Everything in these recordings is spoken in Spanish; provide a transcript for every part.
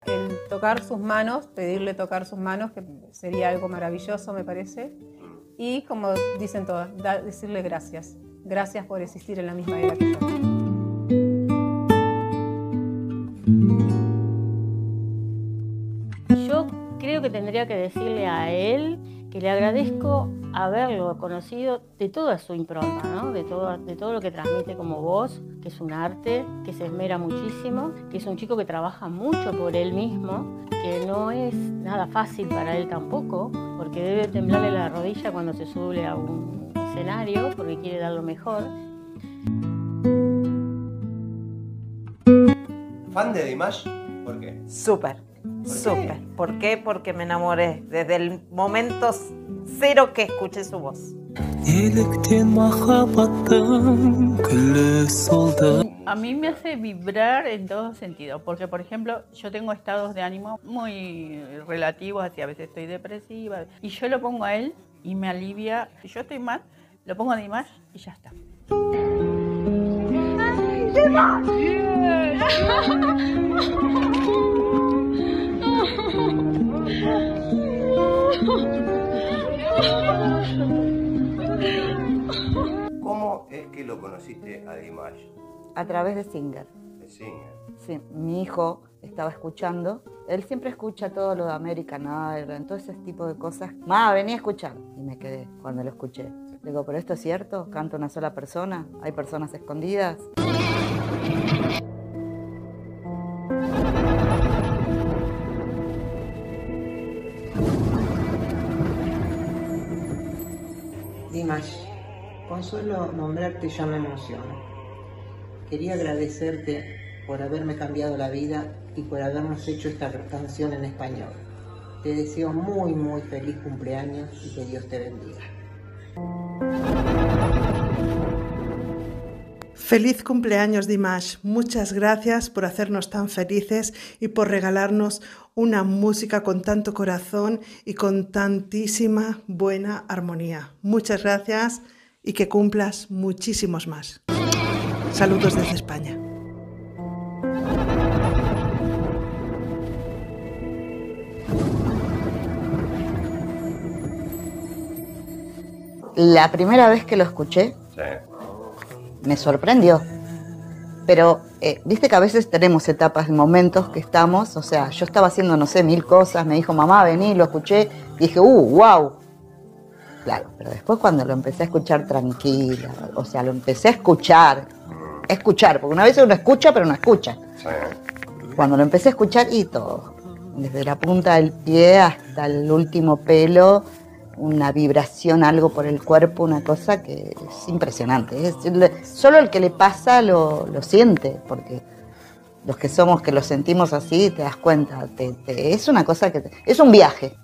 El tocar sus manos, pedirle tocar sus manos, que sería algo maravilloso, me parece. Y como dicen todas, decirle gracias. Gracias por existir en la misma era que yo. Yo creo que tendría que decirle a él que le agradezco haberlo conocido de toda su impronta, ¿no? de todo lo que transmite como voz, que es un arte, que se esmera muchísimo, que es un chico que trabaja mucho por él mismo, que no es nada fácil para él tampoco, porque debe temblarle la rodilla cuando se sube a un escenario, porque quiere dar lo mejor. ¿Fan de Dimash? ¿Por qué? Súper. ¿Por Súper. qué? ¿Por qué? Porque me enamoré desde el momento cero que escuché su voz. A mí me hace vibrar en todo sentido, porque por ejemplo yo tengo estados de ánimo muy relativos, así a veces estoy depresiva, y yo lo pongo a él y me alivia. Si yo estoy mal, lo pongo a Dimash y ya está. ¡Ay, Dimash! ¿Cómo es que lo conociste a Dimash? A través de Singer. De Singer. Sí, mi hijo estaba escuchando. Él siempre escucha todo lo de American Idol, todo ese tipo de cosas. Vení a escuchar. Y me quedé cuando lo escuché. Digo, ¿pero esto es cierto? ¿Canta una sola persona? ¿Hay personas escondidas? Dimash, con solo nombrarte ya me emociono. Quería agradecerte por haberme cambiado la vida y por habernos hecho esta canción en español. Te deseo muy feliz cumpleaños y que Dios te bendiga. Feliz cumpleaños, Dimash. Muchas gracias por hacernos tan felices y por regalarnos una música con tanto corazón y con tantísima buena armonía. Muchas gracias y que cumplas muchísimos más. Saludos desde España. La primera vez que lo escuché, Sí. me sorprendió. Pero, viste que a veces tenemos etapas, momentos que estamos, o sea, yo estaba haciendo, no sé, 1000 cosas, me dijo, mamá, vení, lo escuché, y dije, wow. Claro, pero después cuando lo empecé a escuchar tranquila, o sea, lo empecé a escuchar, porque una vez uno escucha, pero no escucha. Sí. Cuando lo empecé a escuchar, y todo, desde la punta del pie hasta el último pelo, una vibración, algo por el cuerpo, una cosa que es impresionante. Solo el que le pasa lo siente, porque los que somos, que lo sentimos así, te das cuenta. Es una cosa que es un viaje.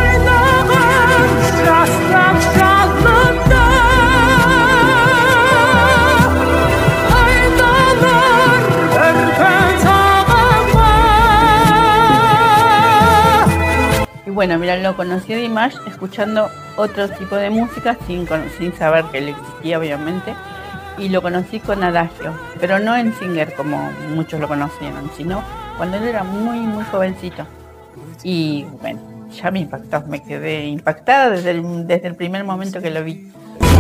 Bueno, mira, lo conocí a Dimash escuchando otro tipo de música sin saber que él existía, obviamente, y lo conocí con Adagio, pero no en Singer como muchos lo conocieron, sino cuando él era muy jovencito. Y bueno, ya me impactó, me quedé impactada desde el primer momento que lo vi.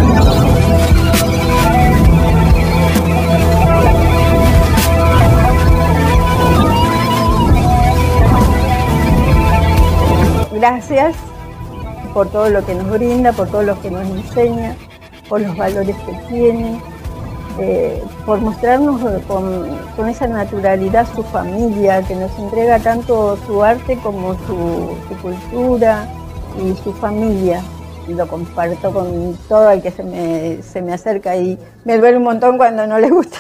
Gracias por todo lo que nos brinda, por todo lo que nos enseña, por los valores que tiene, por mostrarnos con esa naturalidad su familia, que nos entrega tanto su arte como su cultura y su familia. Y lo comparto con todo el que se me acerca y me duele un montón cuando no le gusta.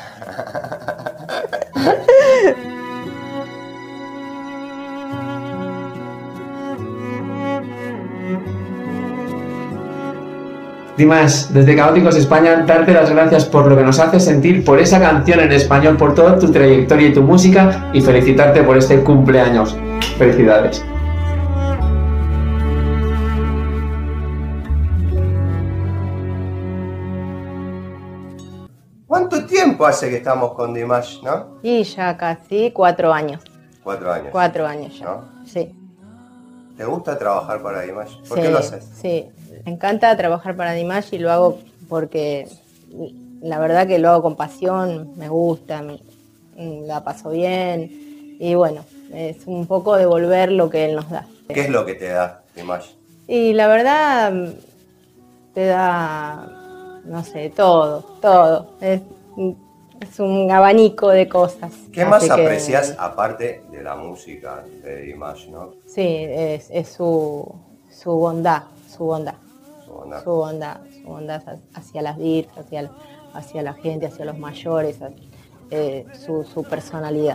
Dimash, desde Caóticos España, darte las gracias por lo que nos hace sentir, por esa canción en español, por toda tu trayectoria y tu música, y felicitarte por este cumpleaños. Felicidades. ¿Cuánto tiempo hace que estamos con Dimash, no? Y ya casi 4 años. 4 años. 4 años ya, ¿No? sí. ¿Te gusta trabajar para Dimash? ¿Por Sí, qué lo haces? Sí, me encanta trabajar para Dimash y lo hago porque la verdad que lo hago con pasión, me gusta, la paso bien y bueno, es un poco devolver lo que él nos da. ¿Qué es lo que te da Dimash? Y la verdad te da, no sé, todo. Es un abanico de cosas. ¿Qué más Así que, aprecias aparte de la música de Dimash, no? Sí, es su bondad, su bondad hacia las vidas, hacia la gente, hacia los mayores, su personalidad.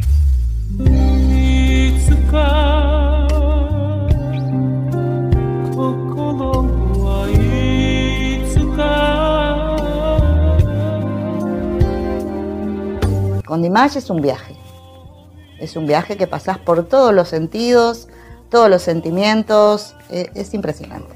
Con Dimash es un viaje que pasás por todos los sentidos, todos los sentimientos, es impresionante.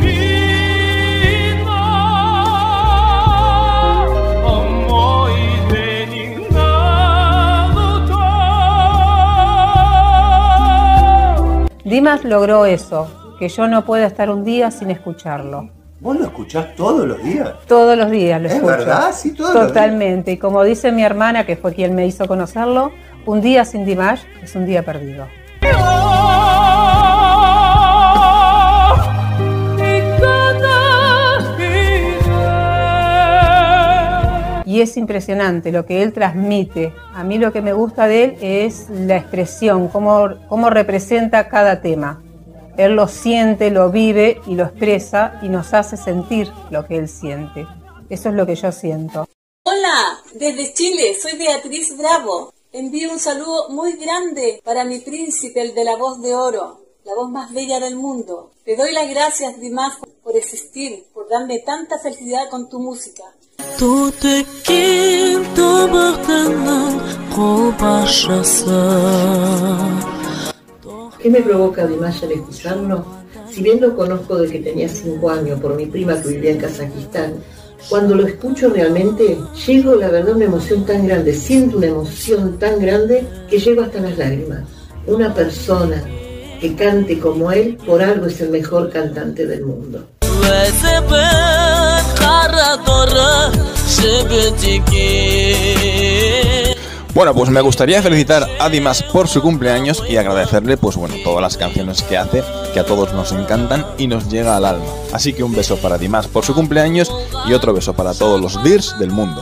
Dimash logró eso, que yo no pueda estar un día sin escucharlo. ¿Vos lo escuchás todos los días? Todos los días lo escucho. ¿Es verdad? Sí, todos los días. Totalmente. Y como dice mi hermana, que fue quien me hizo conocerlo, un día sin Dimash es un día perdido. Y es impresionante lo que él transmite. A mí lo que me gusta de él es la expresión, cómo representa cada tema. Él lo siente, lo vive y lo expresa y nos hace sentir lo que él siente. Eso es lo que yo siento. Hola, desde Chile, soy Beatriz Bravo. Envío un saludo muy grande para mi príncipe, el de la voz de oro, la voz más bella del mundo. Te doy las gracias, Dimash, por existir, por darme tanta felicidad con tu música. ¿Qué me provoca Dimash al escucharlo? Si bien lo conozco desde que tenía 5 años por mi prima que vivía en Kazajistán, cuando lo escucho realmente, llego, la verdad, a una emoción tan grande, siento una emoción tan grande que llego hasta las lágrimas. Una persona que cante como él, por algo es el mejor cantante del mundo. Bueno, pues me gustaría felicitar a Dimash por su cumpleaños y agradecerle, pues bueno, todas las canciones que hace, que a todos nos encantan y nos llega al alma. Así que un beso para Dimash por su cumpleaños y otro beso para todos los Dirs del mundo.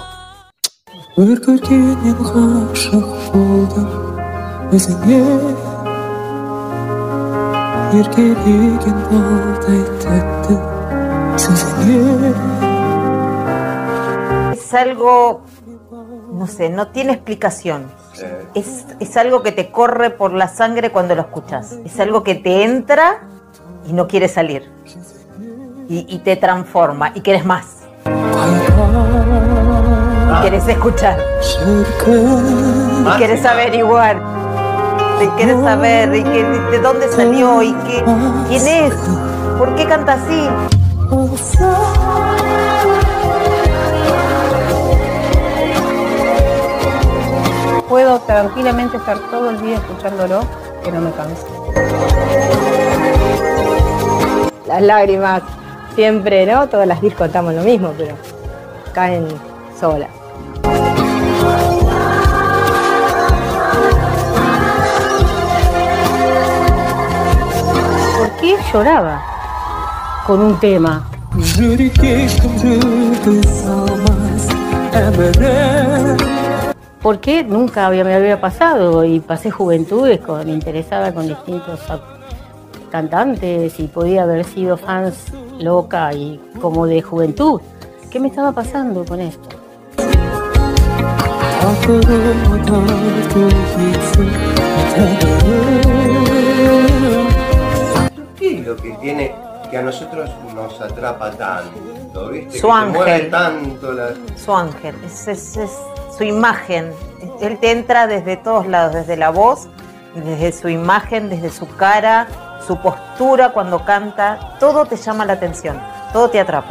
Es algo, no sé, no tiene explicación. Es algo que te corre por la sangre cuando lo escuchas. Es algo que te entra y no quiere salir. Y te transforma y quieres más. Y quieres escuchar. Y quieres averiguar. Y quieres saber de dónde salió y quién es. ¿Por qué canta así? Puedo tranquilamente estar todo el día escuchándolo, que no me canso. Las lágrimas, siempre, ¿no? Todas las discos contamos lo mismo, pero caen solas. ¿Por qué lloraba con un tema? ¿Por qué? Nunca me había pasado y pasé juventudes, me interesaba con distintos cantantes y podía haber sido fans loca y como de juventud. ¿Qué me estaba pasando con esto? ¿Qué es lo que tiene que a nosotros nos atrapa tanto? ¿Viste? Su que ángel. te mueve tanto Su ángel, es su imagen. Él te entra desde todos lados, desde la voz, desde su imagen, desde su cara, su postura cuando canta. Todo te llama la atención, todo te atrapa.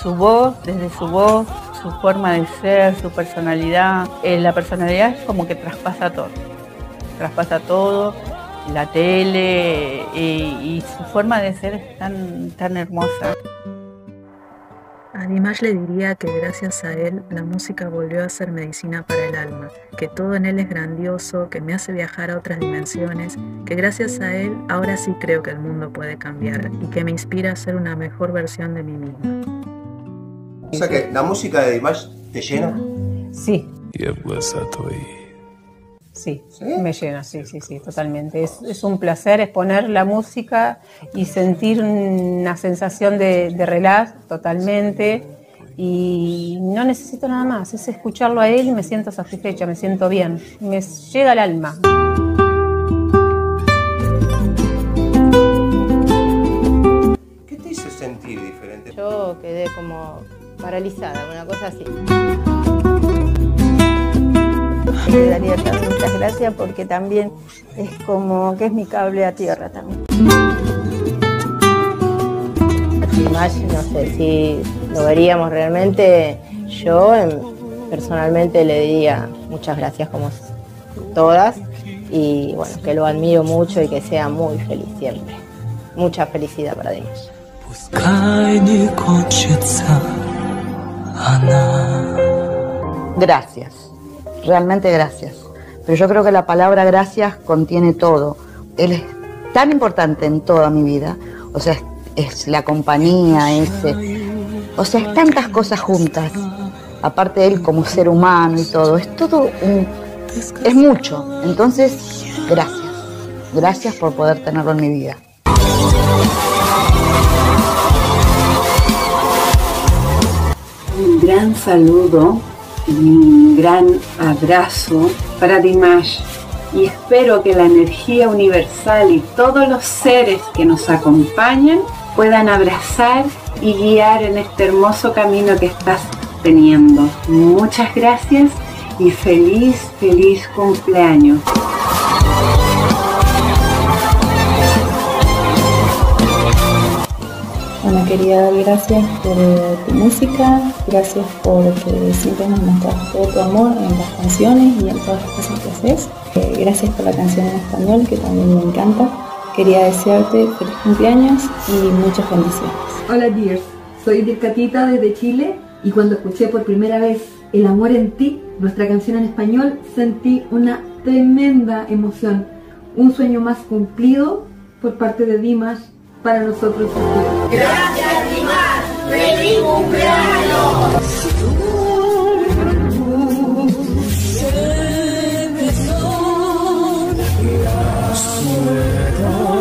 desde su voz, su forma de ser, su personalidad. La personalidad es como que traspasa todo, la tele y su forma de ser es tan hermosa. A Dimash le diría que gracias a él la música volvió a ser medicina para el alma, que todo en él es grandioso, que me hace viajar a otras dimensiones, que gracias a él ahora sí creo que el mundo puede cambiar y que me inspira a ser una mejor versión de mí misma. O sea que la música de Dimash te llena. Sí. Sí, me llena, sí, totalmente. Es un placer exponer la música y sentir una sensación de relax totalmente y no necesito nada más, es escucharlo a él y me siento satisfecha, me siento bien, me llega al alma. ¿Qué te hizo sentir diferente? Yo quedé como paralizada, una cosa así. Le daría también muchas gracias porque también es como que es mi cable a tierra también. Dimash, no sé si lo veríamos realmente, yo personalmente le diría muchas gracias como todas y bueno, que lo admiro mucho y que sea muy feliz siempre. Mucha felicidad para Dimash. Gracias. Realmente gracias. Pero yo creo que la palabra gracias contiene todo. Él es tan importante en toda mi vida. O sea, es la compañía, o sea, es tantas cosas juntas. Aparte de él como ser humano y todo. Es todo es mucho. Entonces, gracias. Gracias por poder tenerlo en mi vida. Un gran saludo y un gran abrazo para Dimash y espero que la energía universal y todos los seres que nos acompañan puedan abrazar y guiar en este hermoso camino que estás teniendo. Muchas gracias y feliz cumpleaños. Bueno, quería dar gracias por tu música, gracias porque siempre nos muestras todo tu amor en las canciones y en todas las cosas que haces. Gracias por la canción en español, que también me encanta. Quería desearte feliz cumpleaños y muchas bendiciones. Hola Dears, soy Dirkatita desde Chile y cuando escuché por primera vez El amor en ti, nuestra canción en español, sentí una tremenda emoción. Un sueño más cumplido por parte de Dimash para nosotros. Gracias Dimash, feliz cumpleaños. Se besó.